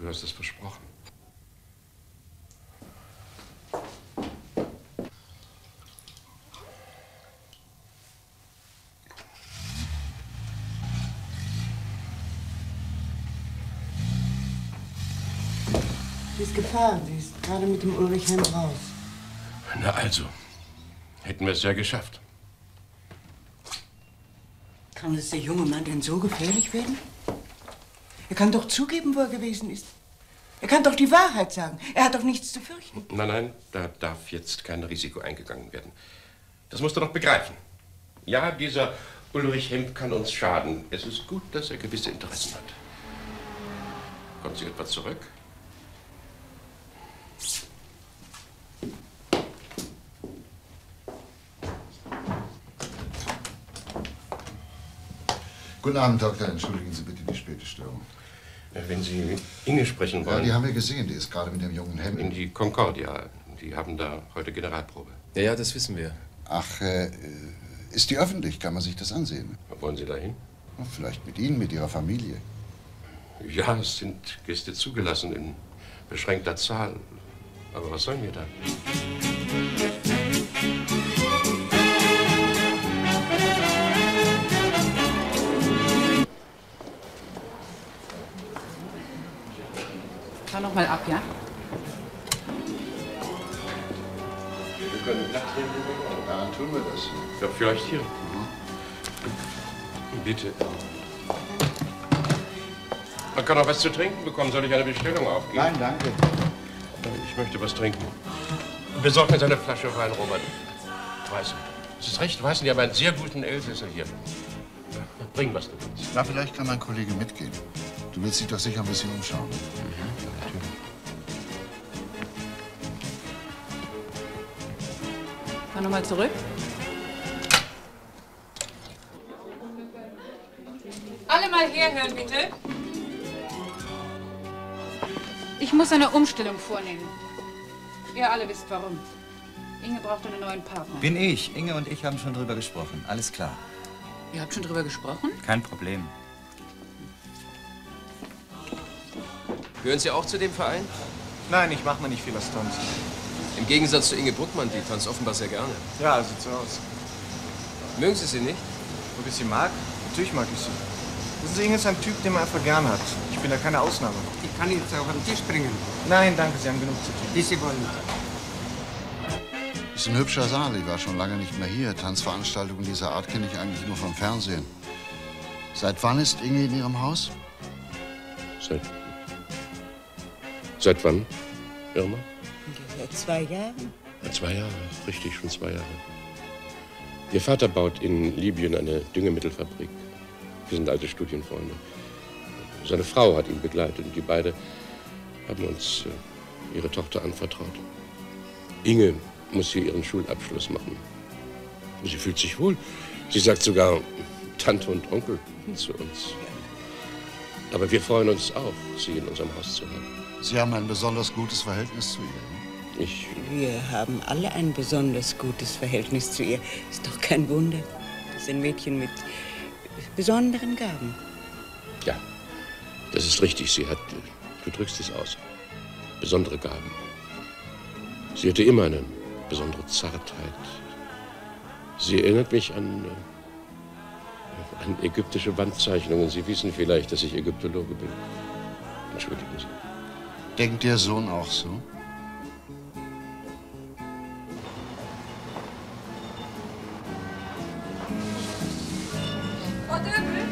Du hast es versprochen. Sie ist gefahren. Sie ist gerade mit dem Ulrich Hemp raus. Na also, hätten wir es ja geschafft. Kann es der junge Mann denn so gefährlich werden? Er kann doch zugeben, wo er gewesen ist. Er kann doch die Wahrheit sagen. Er hat doch nichts zu fürchten. Nein, nein, da darf jetzt kein Risiko eingegangen werden. Das musst du doch begreifen. Ja, dieser Ulrich Hemp kann uns schaden. Es ist gut, dass er gewisse Interessen hat. Kommt sie etwa zurück? Guten Abend, Doktor. Entschuldigen Sie bitte die späte Störung. Wenn Sie mit Inge sprechen wollen... Ja, die haben wir gesehen. Die ist gerade mit dem jungen Hemp. In die Concordia. Die haben da heute Generalprobe. Ja, ja, das wissen wir. Ach, ist die öffentlich? Kann man sich das ansehen? Wollen Sie dahin? Vielleicht mit Ihnen, mit Ihrer Familie. Ja, es sind Gäste zugelassen in beschränkter Zahl. Aber was sollen wir da? Fahr noch mal ab, ja? Wir können Platz nehmen. Ja, dann tun wir das. Ja, vielleicht hier. Bitte. Man kann auch was zu trinken bekommen. Soll ich eine Bestellung aufgeben? Nein, danke. Ich möchte was trinken. Besorg mir eine Flasche Wein, Robert. Weißen. Es ist recht Weißen, die haben einen sehr guten Elsässer hier. Bring, was du willst. Na, vielleicht kann mein Kollege mitgehen. Du willst dich doch sicher ein bisschen umschauen. Fahr noch mal zurück. Alle mal herhören, bitte. Ich muss eine Umstellung vornehmen. Ihr alle wisst warum. Inge braucht einen neuen Partner. Bin ich. Inge und ich haben schon drüber gesprochen. Alles klar. Ihr habt schon drüber gesprochen? Kein Problem. Gehören Sie auch zu dem Verein? Nein, ich mache mir nicht viel aus Tanzen. Im Gegensatz zu Inge Bruckmann, die tanzt offenbar sehr gerne. Ja, sieht so aus. Mögen Sie sie nicht? Ob ich sie mag? Natürlich mag ich sie. Wissen Sie, Inge ist ein Typ, den man einfach gern hat. Ich bin da keine Ausnahme. Ich kann jetzt auch am Tisch bringen. Nein, danke, Sie haben genug zu tun. Wie Sie wollen. Ist ein hübscher Saal. Ich war schon lange nicht mehr hier. Tanzveranstaltungen dieser Art kenne ich eigentlich nur vom Fernsehen. Seit wann ist Inge in Ihrem Haus? Seit wann, Irma? Seit 2 Jahren. 2 Jahre, richtig, schon 2 Jahre. Ihr Vater baut in Libyen eine Düngemittelfabrik. Wir sind alte Studienfreunde. Seine Frau hat ihn begleitet und die beiden haben uns ihre Tochter anvertraut. Inge muss hier ihren Schulabschluss machen. Sie fühlt sich wohl. Sie sagt sogar Tante und Onkel zu uns. Aber wir freuen uns auch, sie in unserem Haus zu haben. Sie haben ein besonders gutes Verhältnis zu ihr. Wir haben alle ein besonders gutes Verhältnis zu ihr. Ist doch kein Wunder. Das ist ein Mädchen mit besonderen Gaben. Ja, das ist richtig. Sie hat, du drückst es aus, besondere Gaben. Sie hatte immer eine besondere Zartheit. Sie erinnert mich an ägyptische Wandzeichnungen. Sie wissen vielleicht, dass ich Ägyptologe bin. Entschuldigen Sie. Denkt Ihr Sohn auch so? Frau Döbel?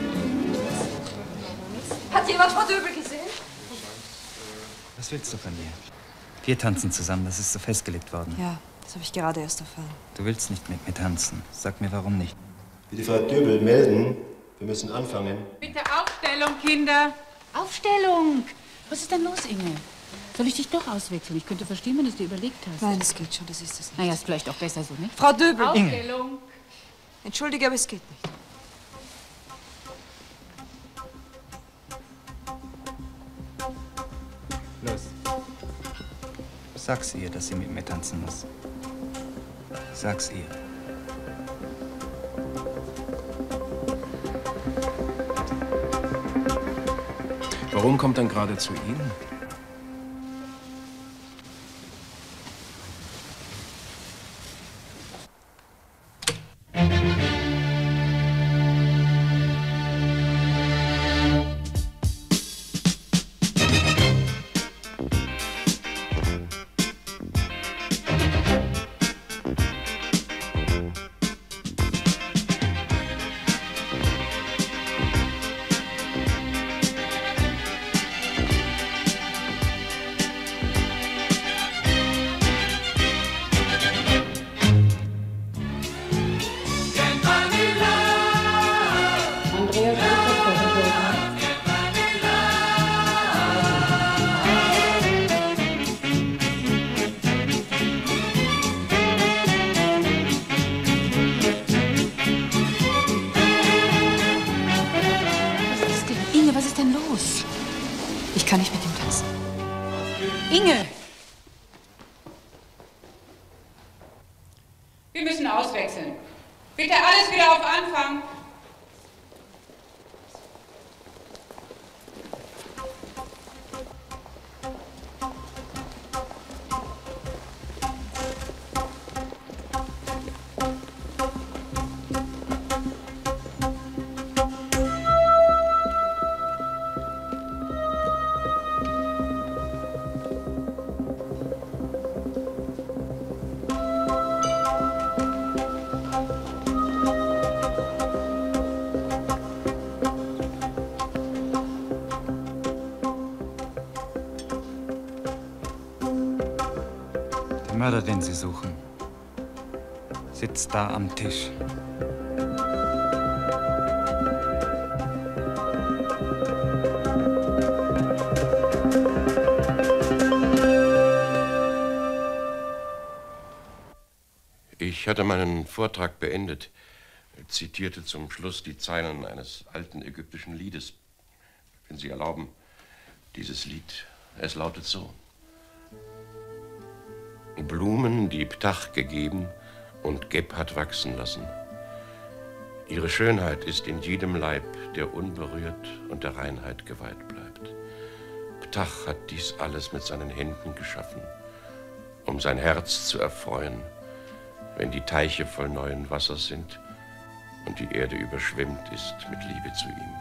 Hat jemand Frau Döbel gesehen? Was willst du von mir? Wir tanzen zusammen, das ist so festgelegt worden. Ja, das habe ich gerade erst erfahren. Du willst nicht mit mir tanzen. Sag mir, warum nicht. Bitte Frau Döbel melden. Wir müssen anfangen. Bitte Aufstellung, Kinder. Aufstellung. Was ist denn los, Inge? Soll ich dich doch auswechseln? Ich könnte verstehen, wenn du es dir überlegt hast. Nein, es geht schon, das ist es nicht. Naja, ist vielleicht auch besser so, nicht? Frau Döbel. Aufstellung. Entschuldige, aber es geht nicht. Los. Sag's ihr, dass sie mit mir tanzen muss. Sag's ihr. Warum kommt dann gerade zu Ihnen? Inge! Wir müssen auswechseln. Bitte alles wieder auf Anfang. Der Mörder, den Sie suchen, sitzt da am Tisch. Ich hatte meinen Vortrag beendet, zitierte zum Schluss die Zeilen eines alten ägyptischen Liedes. Wenn Sie erlauben, dieses Lied, es lautet so. Blumen, die Ptach gegeben und Geb hat wachsen lassen. Ihre Schönheit ist in jedem Leib, der unberührt und der Reinheit geweiht bleibt. Ptach hat dies alles mit seinen Händen geschaffen, um sein Herz zu erfreuen, wenn die Teiche voll neuen Wassers sind und die Erde überschwemmt ist mit Liebe zu ihm.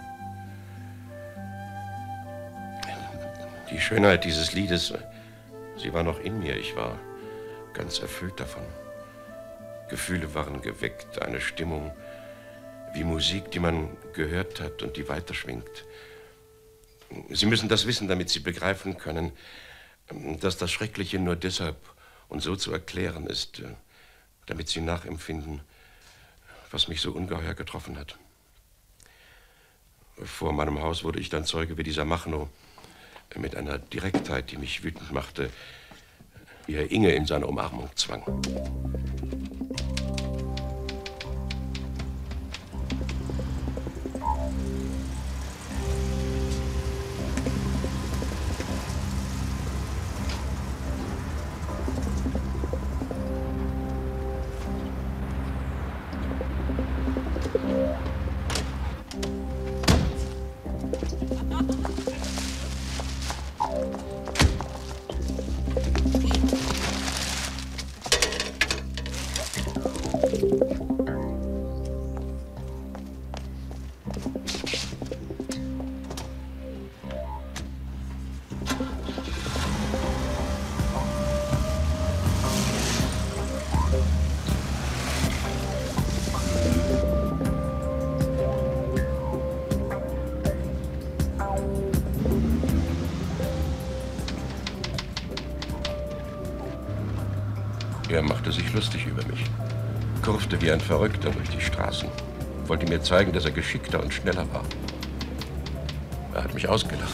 Die Schönheit dieses Liedes, sie war noch in mir, ich war ganz erfüllt davon. Gefühle waren geweckt, eine Stimmung wie Musik, die man gehört hat und die weiterschwingt. Sie müssen das wissen, damit Sie begreifen können, dass das Schreckliche nur deshalb und so zu erklären ist, damit Sie nachempfinden, was mich so ungeheuer getroffen hat. Vor meinem Haus wurde ich dann Zeuge, wie dieser Machno mit einer Direktheit, die mich wütend machte, wie er Inge in seine Umarmung zwang. Er machte sich lustig über mich, kurfte wie ein Verrückter durch die Straßen, wollte mir zeigen, dass er geschickter und schneller war. Er hat mich ausgelacht.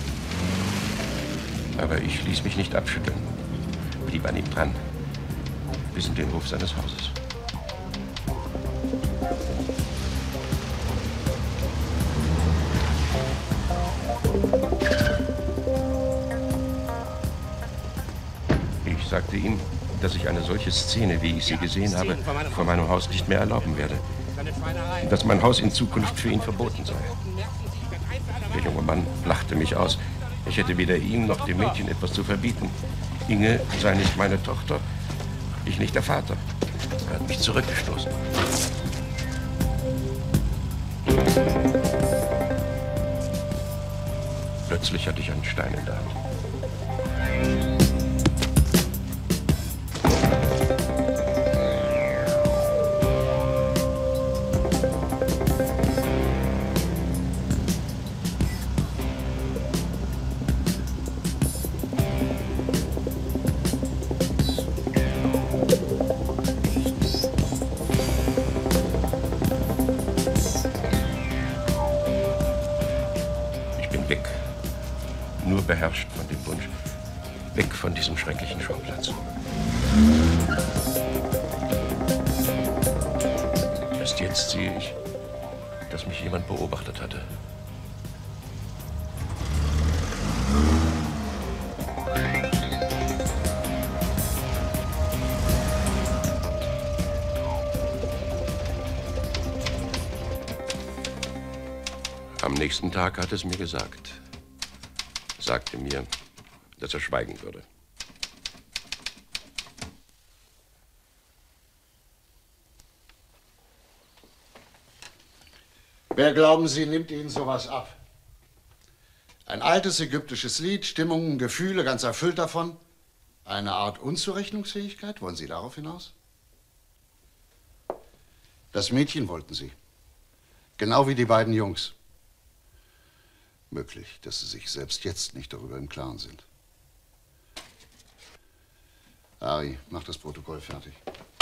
Aber ich ließ mich nicht abschütteln, blieb an ihm dran, bis in den Hof seines Hauses. Ich sagte ihm, dass ich eine solche Szene, wie ich sie gesehen habe, vor meinem Haus nicht mehr erlauben werde. Und dass mein Haus in Zukunft für ihn verboten sei. Der junge Mann lachte mich aus. Ich hätte weder ihm noch dem Mädchen etwas zu verbieten. Inge sei nicht meine Tochter, ich nicht der Vater. Er hat mich zurückgestoßen. Plötzlich hatte ich einen Stein in der Hand. Beherrscht von dem Wunsch, weg von diesem schrecklichen Schauplatz. Erst jetzt sehe ich, dass mich jemand beobachtet hatte. Am nächsten Tag hat es mir gesagt. Sagte mir, dass er schweigen würde. Wer, glauben Sie, nimmt Ihnen sowas ab? Ein altes ägyptisches Lied, Stimmungen, Gefühle, ganz erfüllt davon. Eine Art Unzurechnungsfähigkeit? Wollen Sie darauf hinaus? Das Mädchen wollten Sie. Genau wie die beiden Jungs. Möglich, dass Sie sich selbst jetzt nicht darüber im Klaren sind. Ari, mach das Protokoll fertig.